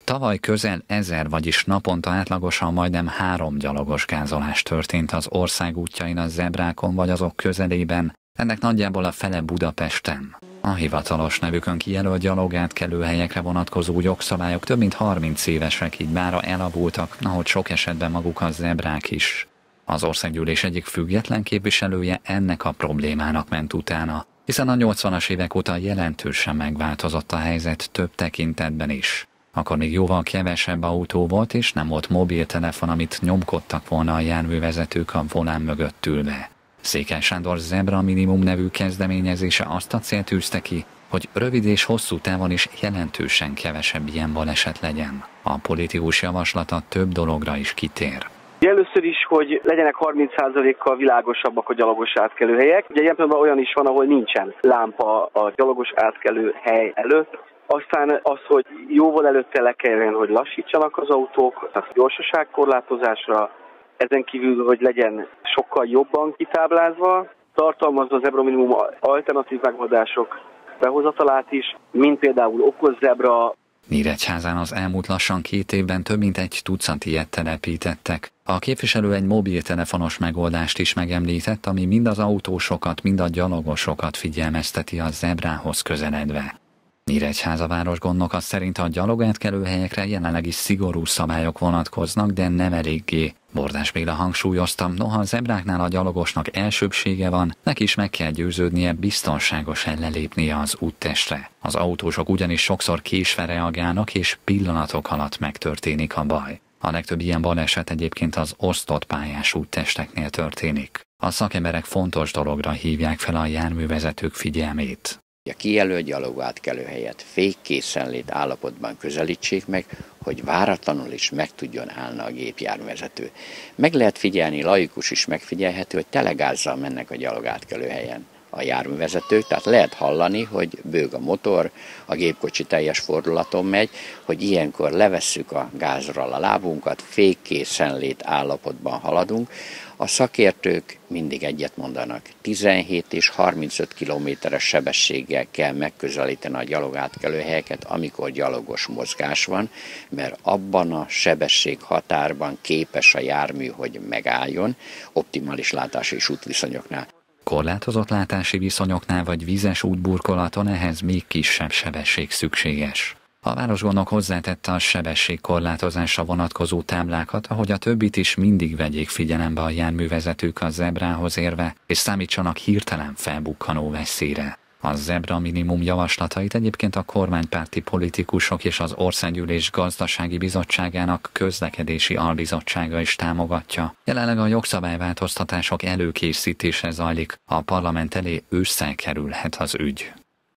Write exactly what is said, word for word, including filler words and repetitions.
Tavaly közel ezer, vagyis naponta átlagosan majdnem három gyalogos gázolás történt az ország útjain a zebrákon vagy azok közelében, ennek nagyjából a fele Budapesten. A hivatalos nevükön kijelölt gyalogátkelőhelyekre vonatkozó jogszabályok több mint harminc évesek, így mára elavultak, ahogy sok esetben maguk a zebrák is. Az országgyűlés egyik független képviselője ennek a problémának ment utána, hiszen a nyolcvanas évek óta jelentősen megváltozott a helyzet több tekintetben is. Akkor még jóval kevesebb autó volt, és nem volt mobiltelefon, amit nyomkodtak volna a járművezetők a volán mögött ülve. Székely Sándor Zebra Minimum nevű kezdeményezése azt a célt tűzte ki, hogy rövid és hosszú távon is jelentősen kevesebb ilyen baleset legyen. A politikus javaslata több dologra is kitér. Először is, hogy legyenek harminc százalékkal világosabbak a gyalogos átkelőhelyek. Ugye ilyen pillanatban olyan is van, ahol nincsen lámpa a gyalogos átkelőhely előtt. Aztán az, hogy jóval előtte le kelljen, hogy lassítsanak az autók, tehát gyorsaságkorlátozásra, ezen kívül, hogy legyen sokkal jobban kitáblázva, tartalmazza az Zebra Minimum alternatív megoldások behozatalát is, mint például okos zebra. Nyíregyházán az elmúlt lassan két évben több mint egy tucat ilyet telepítettek. A képviselő egy mobiltelefonos megoldást is megemlített, ami mind az autósokat, mind a gyalogosokat figyelmezteti a zebrához közeledve. Nyíregyháza városgondnoka szerint a gyalogátkelőhelyekre jelenleg is szigorú szabályok vonatkoznak, de nem eléggé. Bordás Béla hangsúlyozta, noha a zebráknál a gyalogosnak elsőbbsége van, neki is meg kell győződnie biztonságosan lelépnie az úttestre. Az autósok ugyanis sokszor késve reagálnak, és pillanatok alatt megtörténik a baj. A legtöbb ilyen baleset egyébként az osztott pályás úttesteknél történik. A szakemberek fontos dologra hívják fel a járművezetők figyelmét. A kijelölt gyalogátkelőhelyet fékkészenlét állapotban közelítsék meg, hogy váratlanul is meg tudjon állni a gépjárművezető. Meg lehet figyelni, laikus is megfigyelhető, hogy telegázzal mennek a gyalogátkelőhelyen a járművezetők, tehát lehet hallani, hogy bőg a motor, a gépkocsi teljes fordulaton megy, hogy ilyenkor levesszük a gázról a lábunkat, fékkészenlét állapotban haladunk. A szakértők mindig egyet mondanak, tizenhét és harmincöt kilométeres sebességgel kell megközelíteni a gyalogátkelőhelyeket, amikor gyalogos mozgás van, mert abban a sebesség határban képes a jármű, hogy megálljon, optimális látási és útviszonyoknál. Korlátozott látási viszonyoknál vagy vízes útburkolaton ehhez még kisebb sebesség szükséges. A városgondnok hozzátette a sebességkorlátozásra vonatkozó táblákat, ahogy a többit is mindig vegyék figyelembe a járművezetők a zebrához érve, és számítsanak hirtelen felbukkanó veszélyre. A Zebra Minimum javaslatait egyébként a kormánypárti politikusok és az Országgyűlés Gazdasági Bizottságának közlekedési albizottsága is támogatja. Jelenleg a jogszabályváltoztatások előkészítése zajlik, a parlament elé ősszel kerülhet az ügy.